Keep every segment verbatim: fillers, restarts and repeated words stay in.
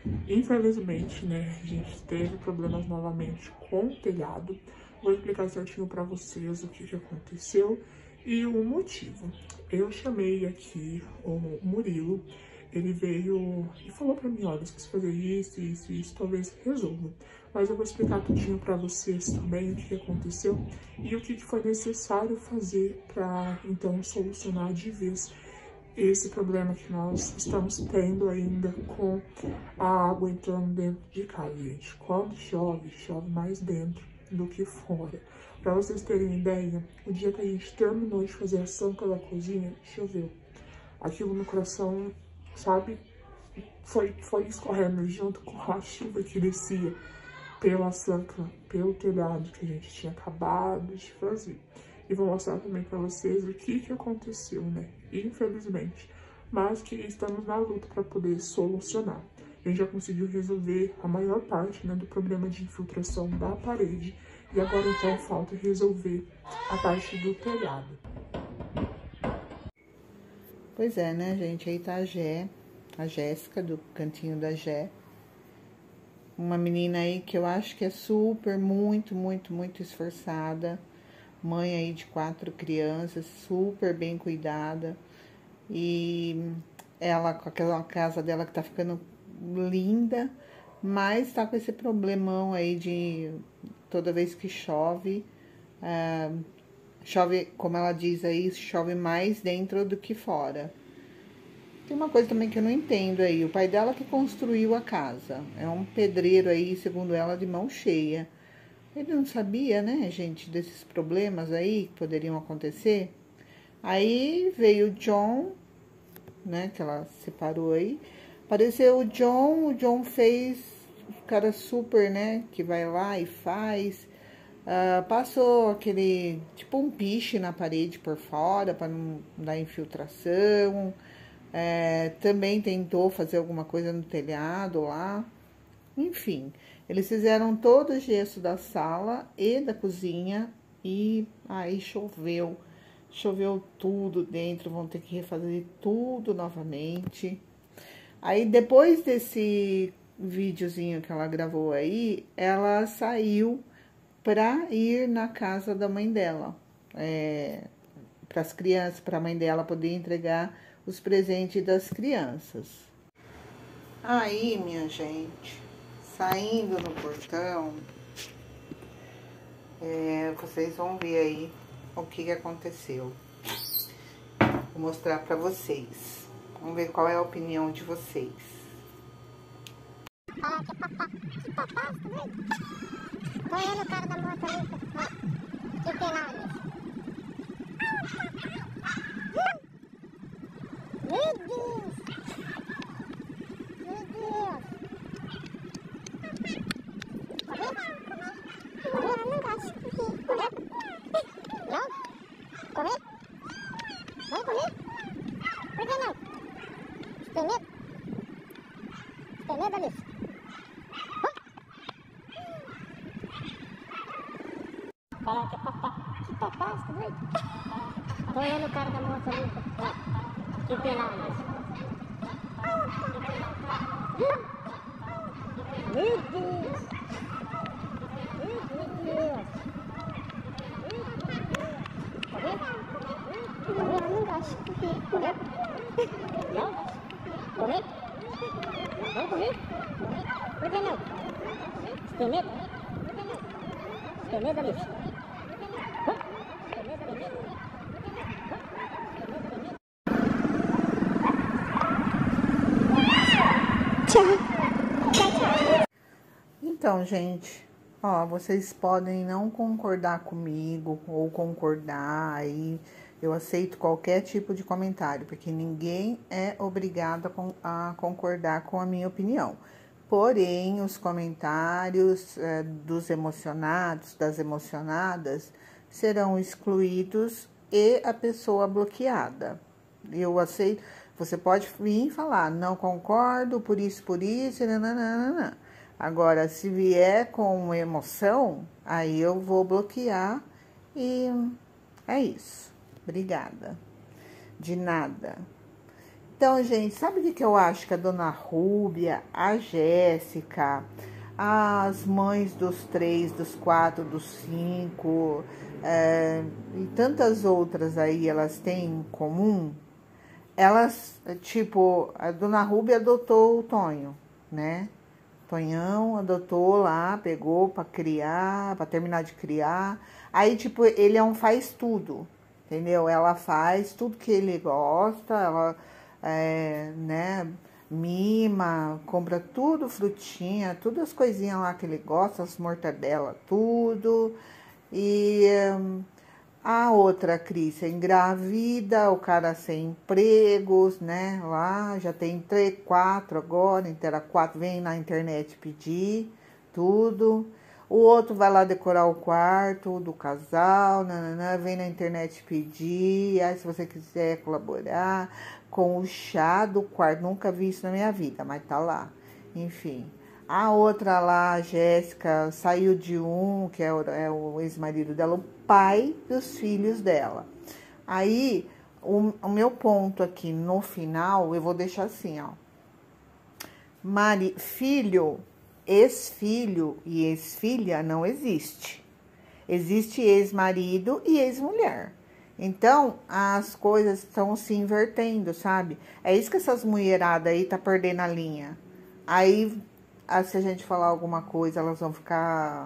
Infelizmente, né, a gente teve problemas novamente com o telhado. Vou explicar certinho para vocês o que, que aconteceu e o motivo. Eu chamei aqui o Murilo, ele veio e falou para mim, olha, se você fazer isso, isso, isso, talvez resolva. Mas eu vou explicar tudinho para vocês também o que, que aconteceu e o que, que foi necessário fazer para, então, solucionar de vez esse problema que nós estamos tendo ainda com a água entrando dentro de casa, gente. Quando chove, chove mais dentro do que fora. Para vocês terem ideia, o dia que a gente terminou de fazer a sanca da cozinha, choveu. Aquilo no coração, sabe, foi, foi escorrendo junto com a chuva que descia pela sanca, pelo telhado que a gente tinha acabado de fazer. E vou mostrar também para vocês o que, que aconteceu, né? Infelizmente. Mas que estamos na luta para poder solucionar. A gente já conseguiu resolver a maior parte, né, do problema de infiltração da parede. E agora, então, falta resolver a parte do telhado. Pois é, né, gente? Aí tá a Gé, a Jéssica, do Cantinho da Gé. Uma menina aí que eu acho que é super, muito, muito, muito esforçada. Mãe aí de quatro crianças, super bem cuidada. E ela com aquela casa dela que tá ficando linda, mas tá com esse problemão aí de toda vez que chove, ah, chove, como ela diz aí, chove mais dentro do que fora. Tem uma coisa também que eu não entendo aí, o pai dela que construiu a casa, é um pedreiro aí, segundo ela, de mão cheia. Ele não sabia, né, gente, desses problemas aí que poderiam acontecer. Aí veio o John, né, que ela separou aí. Apareceu o John, o John fez, o cara super, né, que vai lá e faz. Uh, passou aquele, tipo um piche na parede por fora, para não dar infiltração. É, também tentou fazer alguma coisa no telhado lá. Enfim, eles fizeram todo o gesso da sala e da cozinha e aí choveu. Choveu tudo dentro, vão ter que refazer tudo novamente. Aí, depois desse videozinho que ela gravou aí, ela saiu pra ir na casa da mãe dela. É, para as crianças, para a mãe dela poder entregar os presentes das crianças. Aí, minha gente, saindo no portão, é, vocês vão ver aí o que, que aconteceu. Vou mostrar pra vocês. Vamos ver qual é a opinião de vocês. Fala que papá, que papá, tô olhando o cara da moto ali, ó. Que tem lá, ali? Meu Deus! Meu Deus! Correr? Eu não gosto de correr. Não? Correr? Vamos correr? Por que não? Você tem medo? Você tem medo, Alice? Fala que é papá. Que papá, você tá doido? Tô olhando o cara da moto ali, ó. Que tem lá, Alice? Meu Deus! Meu Deus! Correr? Correr? Eu não gosto de correr. Correr? Não? Correr? Vamos correr? Por que não? Você tem medo? Você tem medo, Alice? Você tem medo, Alice? Então, gente, ó, vocês podem não concordar comigo ou concordar aí. Eu aceito qualquer tipo de comentário, porque ninguém é obrigado a concordar com a minha opinião. Porém, os comentários é, dos emocionados, das emocionadas, serão excluídos e a pessoa bloqueada. Eu aceito, você pode vir falar, não concordo, por isso, por isso, nananana. Agora, se vier com emoção, aí eu vou bloquear e é isso. Obrigada. De nada. Então, gente, sabe o que, que eu acho que a dona Rúbia, a Jéssica, as mães dos três, dos quatro, dos cinco, é, e tantas outras aí, elas têm em comum? Elas, tipo, a dona Rúbia adotou o Tonho, né? Tonhão adotou lá, pegou pra criar, pra terminar de criar. Aí, tipo, ele é um faz tudo, entendeu? Ela faz tudo que ele gosta, ela, é, né, mima, compra tudo, frutinha, tudo as coisinhas lá que ele gosta, as mortadela, tudo. E hum, a outra Cris engravida, o cara sem empregos, né? Lá já tem três, quatro agora, inteira quatro, vem na internet pedir tudo. O outro vai lá decorar o quarto do casal, nananã, vem na internet pedir. Aí, se você quiser colaborar com o chá do quarto, nunca vi isso na minha vida, mas tá lá. Enfim. A outra lá, a Jéssica, saiu de um, que é o, é o ex-marido dela, o pai dos filhos dela. Aí, o, o meu ponto aqui no final, eu vou deixar assim, ó. Mari, filho, ex-filho e ex-filha não existe. Existe ex-marido e ex-mulher. Então, as coisas estão se invertendo, sabe? É isso que essas mulheradas aí tá perdendo a linha. Aí, se a gente falar alguma coisa, elas vão ficar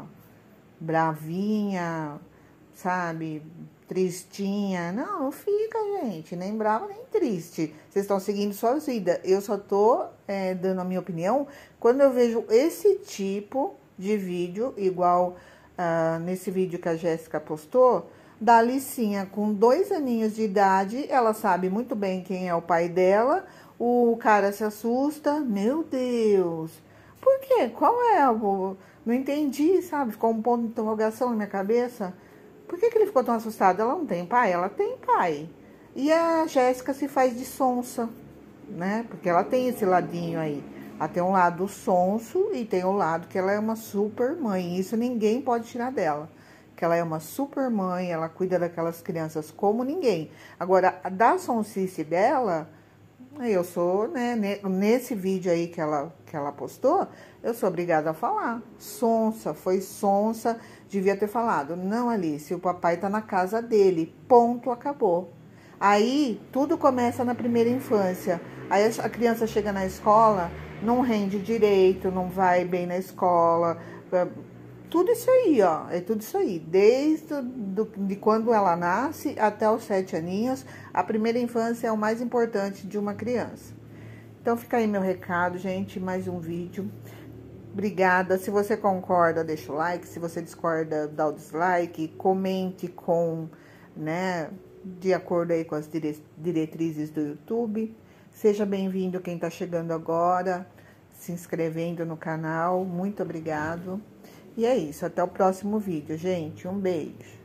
bravinha, sabe? Tristinha. Não, não fica, gente. Nem brava, nem triste. Vocês estão seguindo suas vidas. Eu só tô é, dando a minha opinião quando eu vejo esse tipo de vídeo, igual uh, nesse vídeo que a Jéssica postou, da Alicinha com dois aninhos de idade. Ela sabe muito bem quem é o pai dela. O cara se assusta. Meu Deus! Por quê? Qual é o... Não entendi, sabe? Ficou um ponto de interrogação na minha cabeça. Por que que ele ficou tão assustado? Ela não tem pai? Ela tem pai. E a Jéssica se faz de sonsa, né? Porque ela tem esse ladinho aí. Ela tem um lado sonso e tem o lado que ela é uma super mãe. Isso ninguém pode tirar dela. Que ela é uma super mãe, ela cuida daquelas crianças como ninguém. Agora, da sonsice dela... Eu sou, né, nesse vídeo aí que ela, que ela postou, eu sou obrigada a falar. Sonsa, foi sonsa, devia ter falado. Não, Alice, o papai tá na casa dele, ponto, acabou. Aí, tudo começa na primeira infância. Aí a criança chega na escola, não rende direito, não vai bem na escola... Tudo isso aí, ó, é tudo isso aí. Desde do, de quando ela nasce até os sete aninhos, a primeira infância é o mais importante de uma criança. Então, fica aí meu recado, gente, mais um vídeo. Obrigada. Se você concorda, deixa o like. Se você discorda, dá o dislike. Comente com, né, de acordo aí com as dire diretrizes do YouTube. Seja bem-vindo quem tá chegando agora, se inscrevendo no canal. Muito obrigado. E é isso, até o próximo vídeo, gente. Um beijo.